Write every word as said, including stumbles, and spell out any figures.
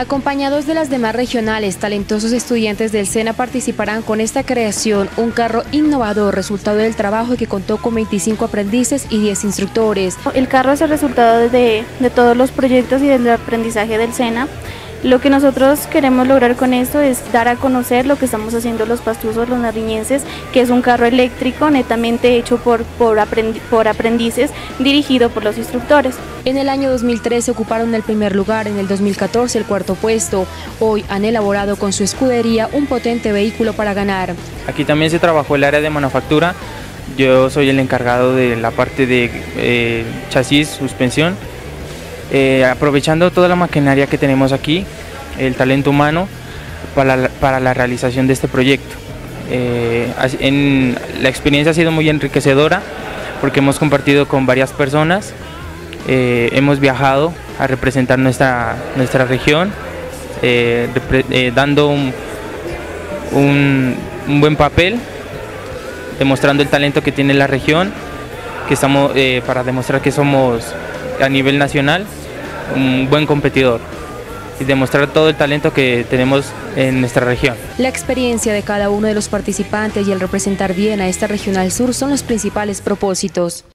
Acompañados de las demás regionales, talentosos estudiantes del SENA participarán con esta creación, un carro innovador, resultado del trabajo que contó con veinticinco aprendices y diez instructores. El carro es el resultado de, de todos los proyectos y del aprendizaje del SENA. Lo que nosotros queremos lograr con esto es dar a conocer lo que estamos haciendo los pastusos, los nariñenses, que es un carro eléctrico netamente hecho por, por, aprendi por aprendices, dirigido por los instructores. En el año dos mil trece ocuparon el primer lugar, en el dos mil catorce el cuarto puesto. Hoy han elaborado con su escudería un potente vehículo para ganar. Aquí también se trabajó el área de manufactura. Yo soy el encargado de la parte de eh, chasis, suspensión. Eh, aprovechando toda la maquinaria que tenemos aquí, el talento humano para la, para la realización de este proyecto. Eh, en, la experiencia ha sido muy enriquecedora porque hemos compartido con varias personas, eh, hemos viajado a representar nuestra, nuestra región, eh, repre, eh, dando un, un, un buen papel, demostrando el talento que tiene la región, que estamos, eh, para demostrar que somos a nivel nacional un buen competidor y demostrar todo el talento que tenemos en nuestra región. La experiencia de cada uno de los participantes y el representar bien a esta regional sur son los principales propósitos.